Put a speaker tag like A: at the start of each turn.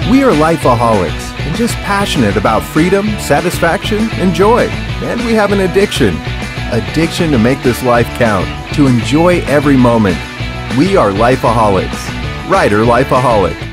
A: We are lifeaholics and just passionate about freedom, satisfaction, and joy. And we have an addiction. Addiction to make this life count, to enjoy every moment. We are lifeaholics. Rider Lifeaholic.